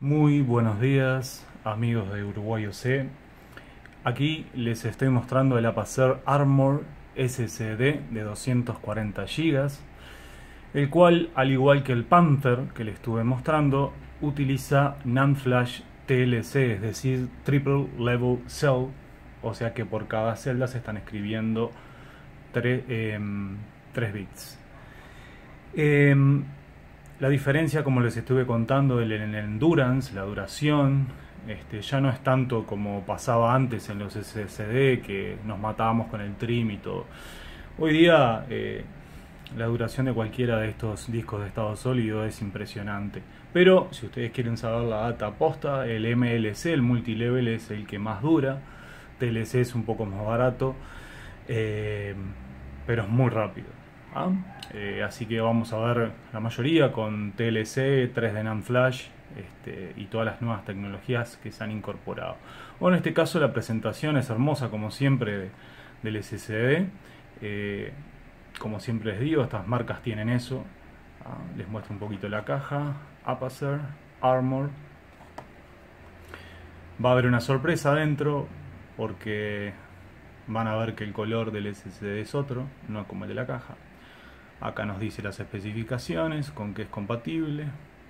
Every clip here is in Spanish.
Muy buenos días, amigos de Uruguay OC. Aquí les estoy mostrando el Apacer Armor SSD de 240 GB, el cual, al igual que el Panther que les estuve mostrando, utiliza NAND Flash TLC, es decir, Triple Level Cell, o sea que por cada celda se están escribiendo 3 bits. La diferencia, como les estuve contando, en el endurance, la duración, ya no es tanto como pasaba antes en los SSD, que nos matábamos con el trim y todo. Hoy día la duración de cualquiera de estos discos de estado sólido es impresionante. Pero si ustedes quieren saber la data posta, el MLC, el multilevel, es el que más dura. TLC es un poco más barato, pero es muy rápido. Así que vamos a ver la mayoría con TLC, 3D NAND Flash y todas las nuevas tecnologías que se han incorporado. Bueno, en este caso la presentación es hermosa como siempre del SSD. Como siempre les digo, estas marcas tienen eso. Les muestro un poquito la caja. Apacer Armor. Va a haber una sorpresa adentro porque van a ver que el color del SSD es otro, no como el de la caja. Acá nos dice las especificaciones, con qué es compatible.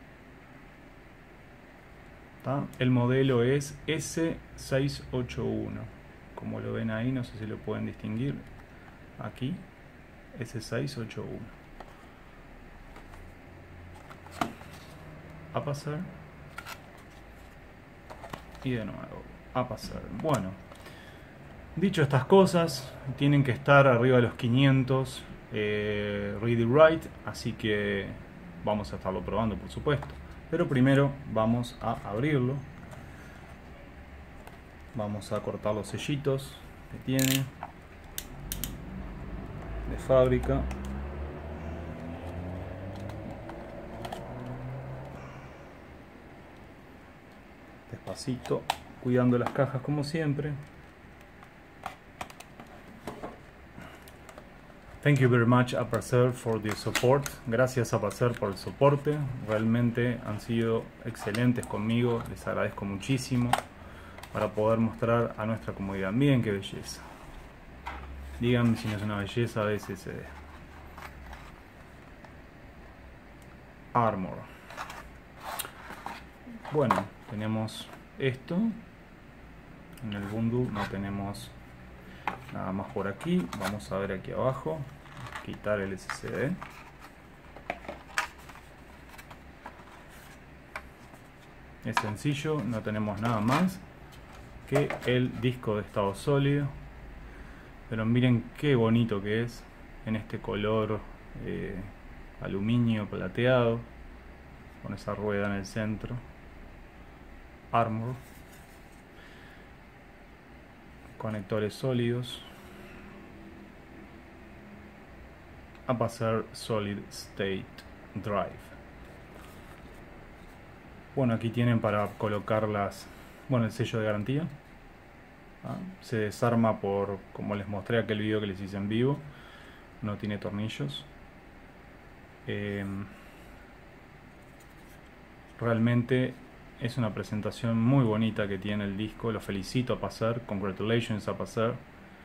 El modelo es S681. Como lo ven ahí, no sé si lo pueden distinguir. Aquí, S681. Apacer. Y de nuevo, Apacer. Bueno, dicho estas cosas, tienen que estar arriba de los 500 read y write, así que vamos a estarlo probando, por supuesto. Pero primero vamos a abrirlo. Vamos a cortar los sellitos que tiene de fábrica. Despacito, cuidando las cajas como siempre. Thank you very much, Apacer, for the support. Gracias, Apacer, por el soporte. Realmente han sido excelentes conmigo. Les agradezco muchísimo para poder mostrar a nuestra comunidad. Miren qué belleza. Díganme si no es una belleza de SSD. Armor. Bueno, tenemos esto. En el bundle no tenemos nada más por aquí. Vamos a ver aquí abajo. Quitar el SSD. Es sencillo, no tenemos nada más que el disco de estado sólido. Pero miren qué bonito que es en este color aluminio plateado, con esa rueda en el centro. Armor. Conectores sólidos. Apacer Solid State Drive. Bueno, aquí tienen para colocar el sello de garantía. Se desarma por, como les mostré aquel video que les hice en vivo. No tiene tornillos. Realmente es una presentación muy bonita que tiene el disco. Lo felicito, Apacer. Congratulations, Apacer.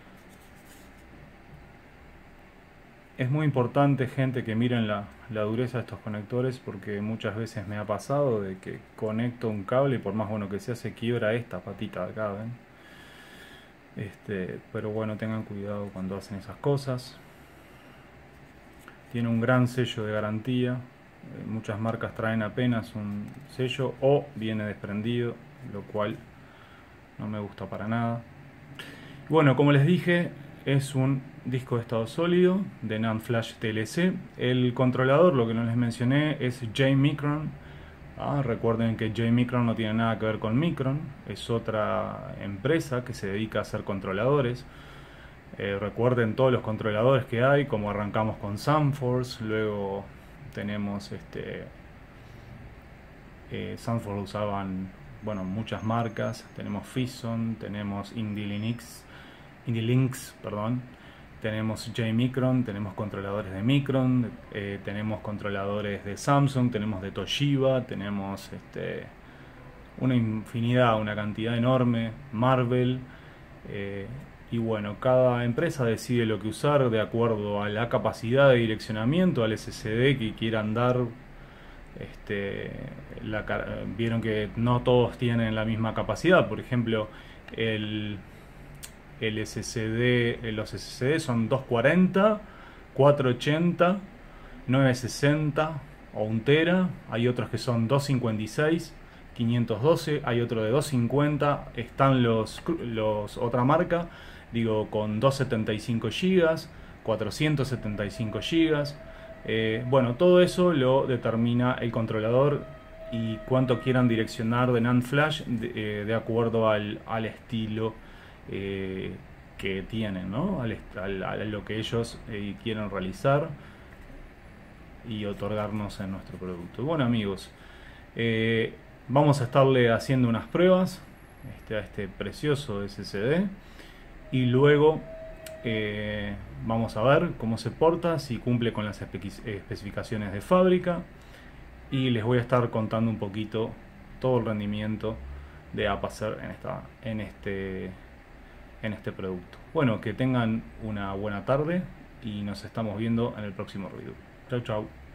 Es muy importante, gente, que miren la dureza de estos conectores, porque muchas veces me ha pasado de que conecto un cable y por más bueno que sea se quiebra esta patita de acá, ¿ven? Pero bueno, tengan cuidado cuando hacen esas cosas. Tiene un gran sello de garantía. Muchas marcas traen apenas un sello o viene desprendido, lo cual no me gusta para nada. Bueno, como les dije, es un disco de estado sólido de NAND Flash TLC. El controlador, lo que no les mencioné, es J-Micron. Recuerden que J-Micron no tiene nada que ver con Micron, es otra empresa que se dedica a hacer controladores. Recuerden todos los controladores que hay, como arrancamos con SandForce, luego tenemos SandForce usaban muchas marcas, tenemos Fison, tenemos IndyLinks, tenemos J-Micron, tenemos controladores de Micron, tenemos controladores de Samsung, tenemos de Toshiba, tenemos una infinidad, una cantidad enorme, Marvel, y bueno, cada empresa decide lo que usar de acuerdo a la capacidad de direccionamiento, al SSD que quieran dar. Este, vieron que no todos tienen la misma capacidad, por ejemplo, el, el SSD, los SSD son 240, 480, 960 o 1 tera. Hay otros que son 256, 512, hay otro de 250. Están los otra marca, digo, con 275 gigas, 475 gigas. Bueno, todo eso lo determina el controlador y cuánto quieran direccionar de NAND flash de acuerdo al estilo que tienen, ¿no? A lo que ellos quieren realizar y otorgarnos en nuestro producto. Bueno, amigos, vamos a estarle haciendo unas pruebas a este precioso SSD y luego vamos a ver cómo se porta, si cumple con las especificaciones de fábrica, y les voy a estar contando un poquito todo el rendimiento de Apacer en este producto. Bueno, que tengan una buena tarde y nos estamos viendo en el próximo review. Chau, chau.